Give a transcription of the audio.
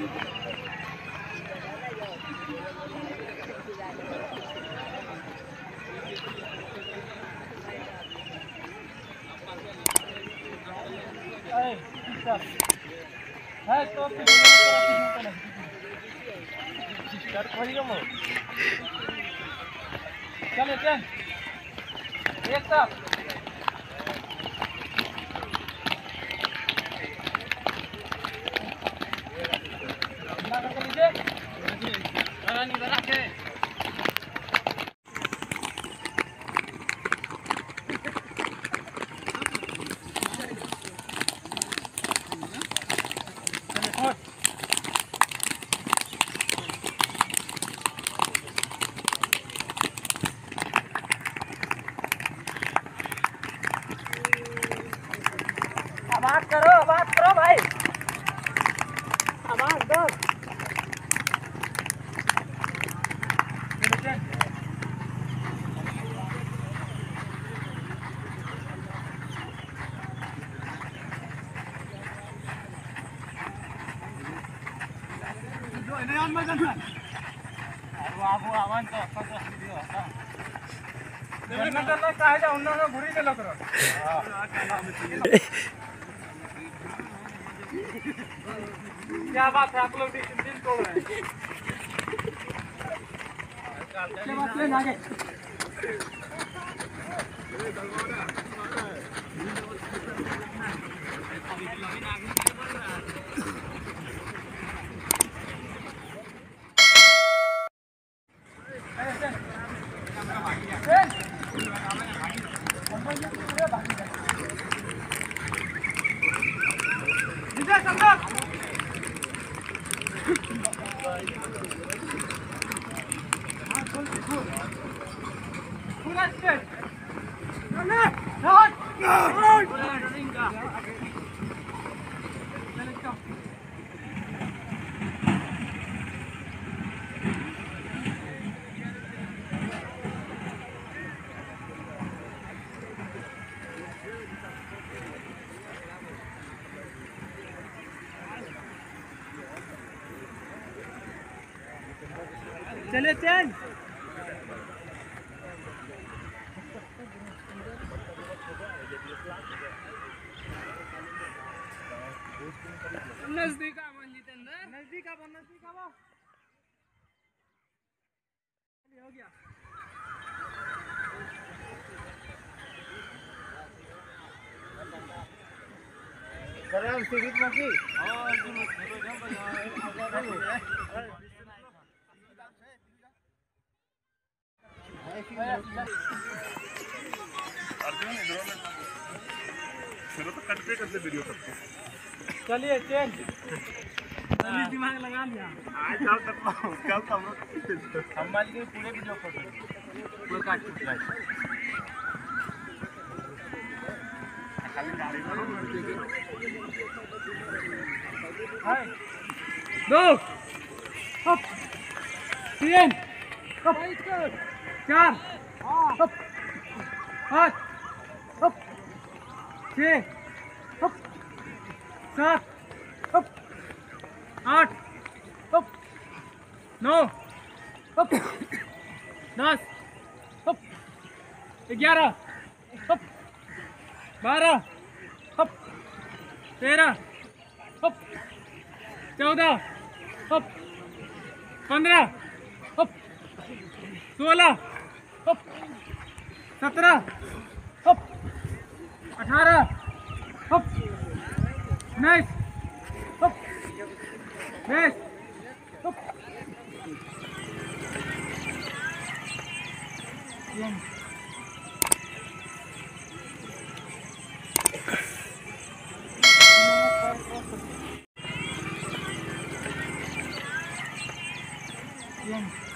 चले चल एक साथ आवाज करो भाई, आवाज दो। आवाज क्या बात है, आप लोग डिसिप्लिन तोड़ रहे हैं। क्या बात है आगे चले चल नजदीक हो गया। चलिए चेंज दिमाग लगा लिया हम मान लीजिए पूरे वीडियो फोटो पूरे काट दो तीन चार पाँच छः सात 8 9 10 11 12 13 14 15 16 17 18 19 20 Bien.